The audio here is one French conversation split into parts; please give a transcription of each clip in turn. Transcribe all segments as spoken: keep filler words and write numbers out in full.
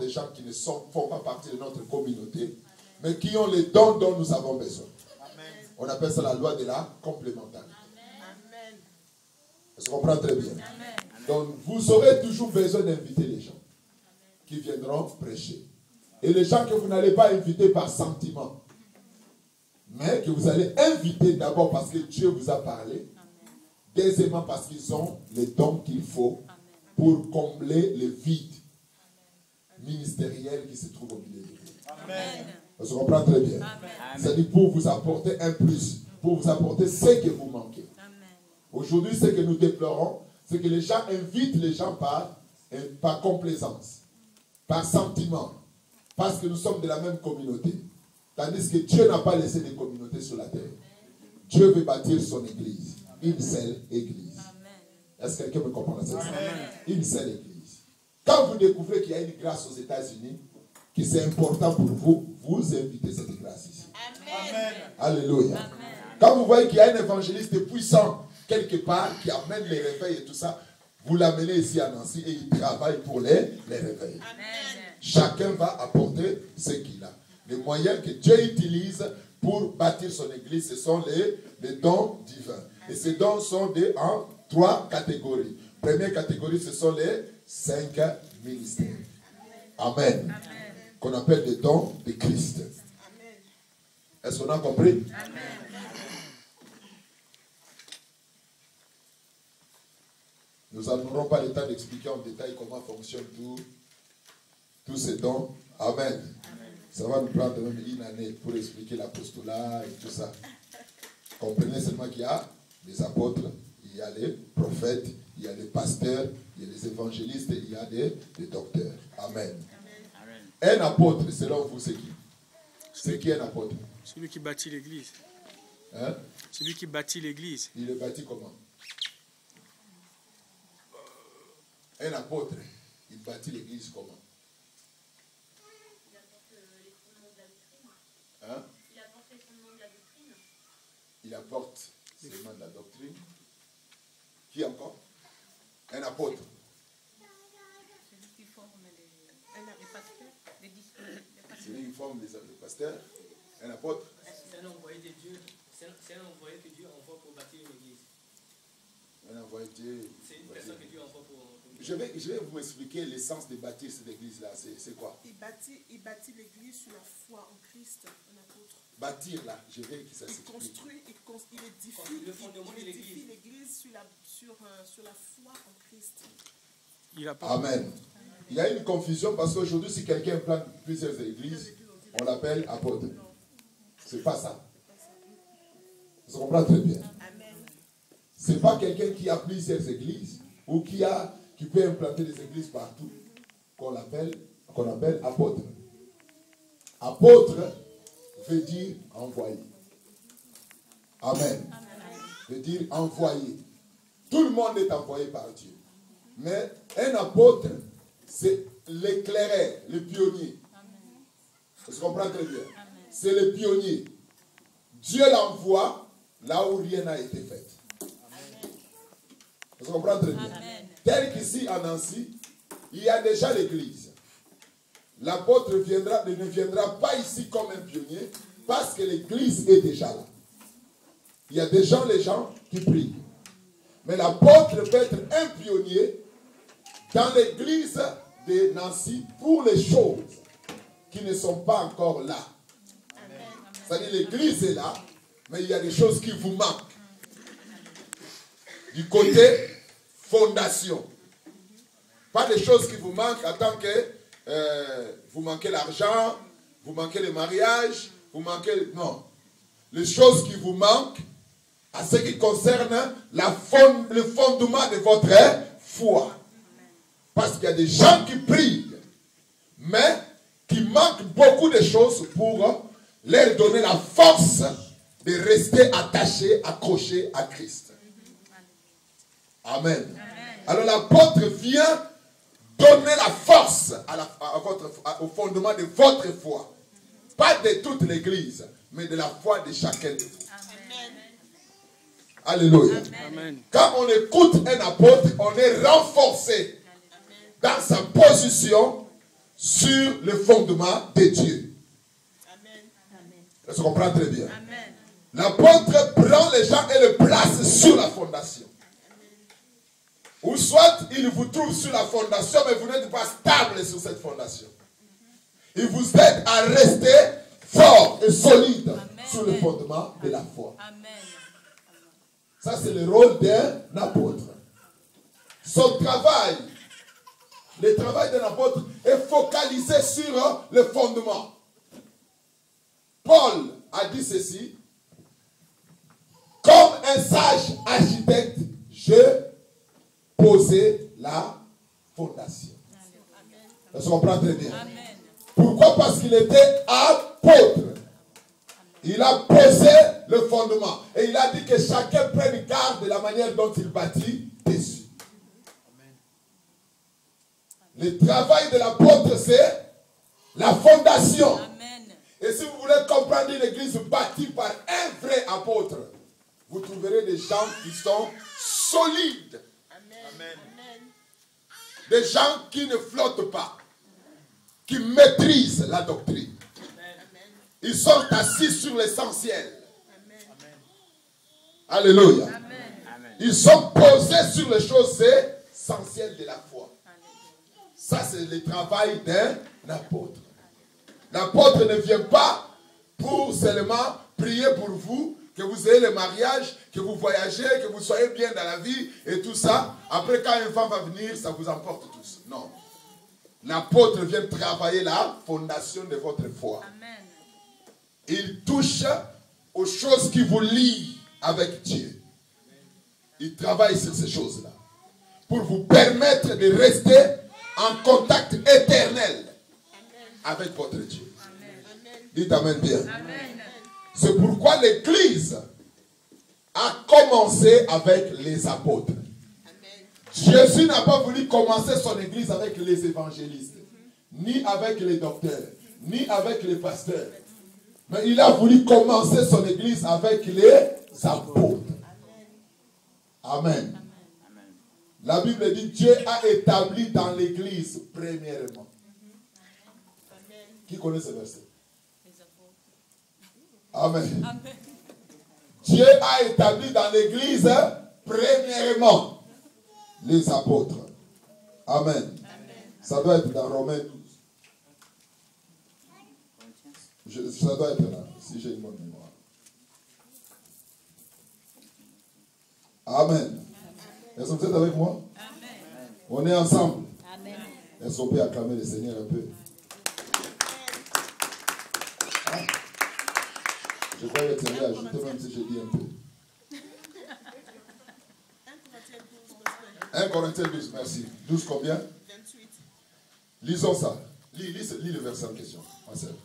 des gens qui ne sont, font pas partie de notre communauté, mais qui ont les dons dont nous avons besoin. Amen. On appelle ça la loi de la complémentarité. Amen. Ça se comprend très bien. Amen. Donc, vous aurez toujours besoin d'inviter les gens qui viendront prêcher. Et les gens que vous n'allez pas inviter par sentiment, mais que vous allez inviter d'abord parce que Dieu vous a parlé, deuxièmement parce qu'ils ont les dons qu'il faut pour combler le vide ministériel qui se trouve au milieu de vous. Amen. On se comprend très bien. C'est-à-dire pour vous apporter un plus, pour vous apporter ce que vous manquez. Aujourd'hui, ce que nous déplorons, c'est que les gens invitent les gens par, par complaisance, par sentiment, parce que nous sommes de la même communauté. Tandis que Dieu n'a pas laissé des communautés sur la terre. Dieu veut bâtir son église, une seule église. Est-ce que quelqu'un me comprend ça? Une seule église. Quand vous découvrez qu'il y a une grâce aux États-Unis, que c'est important pour vous, vous invitez cette grâce ici. Amen. Alléluia. Amen. Quand vous voyez qu'il y a un évangéliste puissant quelque part qui amène les réveils et tout ça, vous l'amenez ici à Nancy et il travaille pour les, les réveils. Amen. Chacun va apporter ce qu'il a. Les moyens que Dieu utilise pour bâtir son église, ce sont les, les dons divins. Et ces dons sont de, en trois catégories. Première catégorie, ce sont les cinq ministères. Amen. Amen. Qu'on appelle les dons de Christ. Est-ce qu'on a compris? Amen. Nous n'aurons pas le temps d'expliquer en détail comment fonctionnent tous, tous ces dons. Amen. Amen. Ça va nous prendre même une année pour expliquer l'apostolat et tout ça. Comprenez seulement qu'il y a des apôtres, il y a les prophètes, il y a les pasteurs, il y a les évangélistes, il y a des, des docteurs. Amen. Amen. Un apôtre, selon vous, c'est qui? C'est qui un apôtre? Celui qui bâtit l'église. Hein? Celui qui bâtit l'église. Il le bâtit comment? Un apôtre, il bâtit l'église comment? Hein? Il apporte les fondements de la doctrine. Il apporte seulement de la doctrine. Qui encore? Un apôtre. Celui qui forme les, les pasteurs, les disciples. Celui qui forme les, les pasteurs. Un apôtre. C'est un envoyé de Dieu. C'est un envoyé que Dieu envoie pour bâtir une église. Un envoyé de Dieu. C'est une personne que Dieu envoie pour... pour... Je vais, je vais vous expliquer l'essence de bâtir cette église-là. C'est quoi? Il bâtit, il bâtit l'église sur la foi en Christ, un apôtre. Bâtir là, je vais que ça s'explique. Il construit, il, cons, il édifie, le fondement il, de il édifie l'église. l'église sur la, sur, euh, sur la foi en Christ. Il a pas... Amen. Il y a une confusion parce qu'aujourd'hui, si quelqu'un plante plusieurs églises, on l'appelle apôtre. C'est pas ça. Vous comprenez très bien. C'est pas quelqu'un qui a plusieurs églises ou qui a qui peut implanter des églises partout qu'on l'appelle qu'on appelle apôtre. Apôtre veut dire envoyé. Amen. Veut dire envoyé. Tout le monde est envoyé par Dieu. Mais un apôtre, c'est l'éclaireur, le pionnier. Vous comprenez très bien. C'est le pionnier. Dieu l'envoie là où rien n'a été fait. Vous comprenez très bien. Amen. Tel qu'ici à Nancy, il y a déjà l'église. L'apôtre viendra, ne viendra pas ici comme un pionnier parce que l'église est déjà là. Il y a déjà les gens qui prient. Mais l'apôtre peut être un pionnier dans l'église de Nancy pour les choses qui ne sont pas encore là. C'est-à-dire l'église est là, mais il y a des choses qui vous manquent. Du côté fondation. Pas des choses qui vous manquent en tant que euh, vous manquez l'argent, vous manquez le mariage, vous manquez... Non. Les choses qui vous manquent à ce qui concerne la fond, le fondement de votre foi. Parce qu'il y a des gens qui prient, mais qui manquent beaucoup de choses pour leur donner la force de rester attachés, accrochés à Christ. Amen. Amen. Alors l'apôtre vient donner la force à la, à votre, à, au fondement de votre foi. Pas de toute l'église, mais de la foi de chacun de vous. Amen. Alléluia. Amen. Quand on écoute un apôtre, on est renforcé dans sa position sur le fondement de Dieu. Ça se comprend très bien. L'apôtre prend les gens et les place sur la fondation. Ou soit il vous trouve sur la fondation, mais vous n'êtes pas stable sur cette fondation. Il vous aide à rester fort et solide Amen. Sur le fondement de la foi. Amen. Ça, c'est le rôle d'un apôtre. Son travail, le travail d'un apôtre est focalisé sur le fondement. Paul a dit ceci: comme un sage architecte, je posais la fondation. Ça se comprend très bien. Amen. Pourquoi? Parce qu'il était apôtre. Il a posé le fondement. Et il a dit que chacun prenne garde de la manière dont il bâtit dessus. Le travail de l'apôtre, c'est la fondation. Amen. Et si vous voulez comprendre une église bâtie par un vrai apôtre, vous trouverez des gens qui sont solides. Amen. Des gens qui ne flottent pas, qui maîtrisent la doctrine. Ils sont assis sur l'essentiel. Alléluia. Ils sont posés sur les choses essentielles de la foi. Ça, c'est le travail d'un apôtre. L'apôtre ne vient pas pour seulement prier pour vous, que vous ayez le mariage, que vous voyagez, que vous soyez bien dans la vie et tout ça. Après, quand un enfant va venir, ça vous emporte tous. Non. L'apôtre vient travailler la fondation de votre foi. Amen. Il touche aux choses qui vous lient avec Dieu. Il travaille sur ces choses-là pour vous permettre de rester en contact éternel avec votre Dieu. Amen. Dites Amen bien. Amen. C'est pourquoi l'Église a commencé avec les apôtres. Amen. Jésus n'a pas voulu commencer son Église avec les évangélistes, mm-hmm. ni avec les docteurs, ni avec les pasteurs. Mais il a voulu commencer son Église avec les apôtres. Amen. Amen. Amen. La Bible dit Dieu a établi dans l'Église premièrement. Amen. Qui connaît ce verset? Amen. Amen. Dieu a établi dans l'Église premièrement les apôtres. Amen. Amen. Ça doit être dans Romains douze. Je, ça doit être là, si j'ai une bonne mémoire. Amen. Est-ce que vous êtes avec moi? Amen. On est ensemble. Amen. Est-ce qu'on peut acclamer le Seigneur un peu? Ah. Je crois que tu allais ajouter même si je dis un peu. un Corinthiens douze, merci. douze combien? vingt-huit. Lisons ça. Lis, lis, lis le verset en question, ma sœur.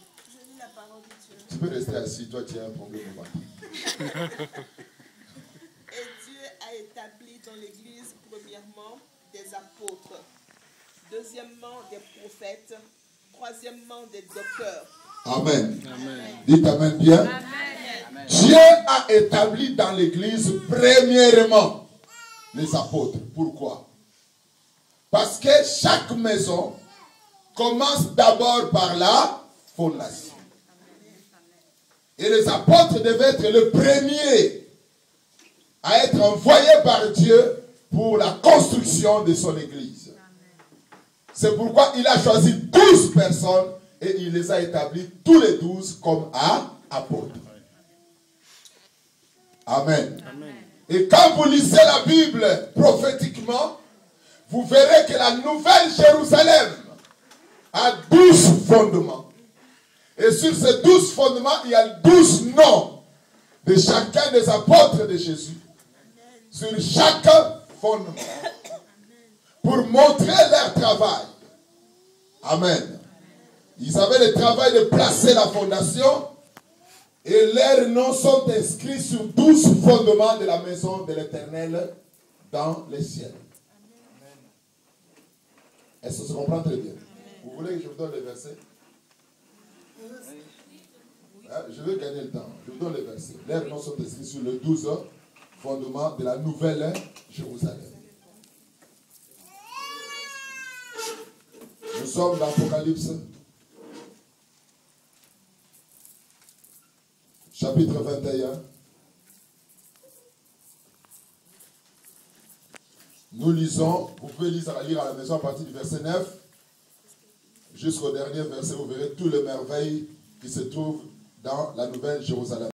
Tu peux rester assis, toi tu as un problème au matin. Et Dieu a établi dans l'Église, premièrement, des apôtres, deuxièmement, des prophètes, troisièmement, des docteurs. Amen. Amen. Dites Amen bien. Amen. Dieu a établi dans l'Église, premièrement, les apôtres. Pourquoi? Parce que chaque maison commence d'abord par la fondation. Et les apôtres devaient être le premier à être envoyés par Dieu pour la construction de son Église. C'est pourquoi il a choisi douze personnes et il les a établis tous les douze comme apôtres. Amen. Amen. Et quand vous lisez la Bible prophétiquement, vous verrez que la nouvelle Jérusalem a douze fondements. Et sur ces douze fondements, il y a douze noms de chacun des apôtres de Jésus. Sur chaque fondement. Pour montrer leur travail. Amen. Ils avaient le travail de placer la fondation. Et leurs noms sont inscrits sur douze fondements de la maison de l'Éternel dans les ciels. Est-ce que ça se comprend très bien? Vous voulez que je vous donne les versets? Je vais gagner le temps. Je vous donne les versets. Leurs noms sont inscrits sur les douze fondements de la nouvelle Jérusalem. Nous sommes dans l'Apocalypse, chapitre vingt et un. Nous lisons, vous pouvez lire à la maison à partir du verset neuf jusqu'au dernier verset, vous verrez toutes les merveilles qui se trouvent dans la Nouvelle Jérusalem.